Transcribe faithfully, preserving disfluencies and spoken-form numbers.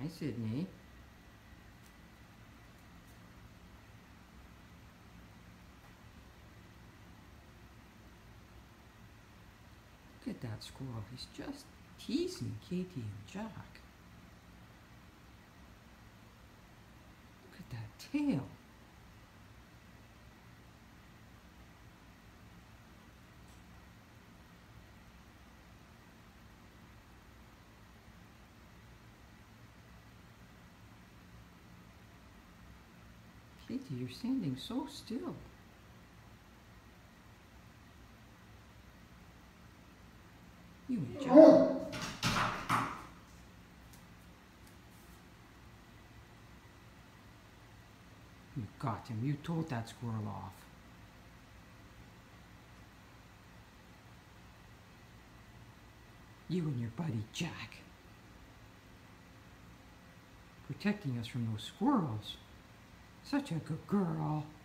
Hi, Sydney. Look at that squirrel. He's just teasing Katie and Jack. Look at that tail. Katie, you're standing so still. You and Jack. You got him. You told that squirrel off. You and your buddy Jack. Protecting us from those squirrels. Such a good girl.